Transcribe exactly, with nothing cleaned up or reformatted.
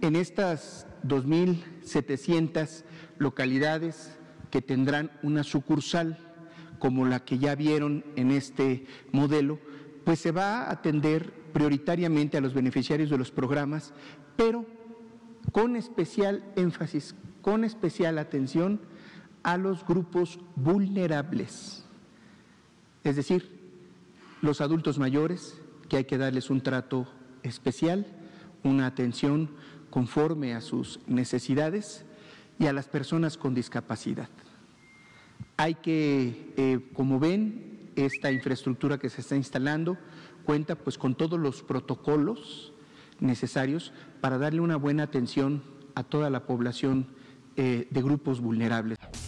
En estas dos mil setecientas localidades que tendrán una sucursal como la que ya vieron en este modelo, pues se va a atender prioritariamente a los beneficiarios de los programas, pero con especial énfasis, con especial atención a los grupos vulnerables, es decir, los adultos mayores, que hay que darles un trato especial, una atención conforme a sus necesidades, y a las personas con discapacidad. Hay que, eh, como ven, esta infraestructura que se está instalando cuenta pues con todos los protocolos necesarios para darle una buena atención a toda la población eh, de grupos vulnerables.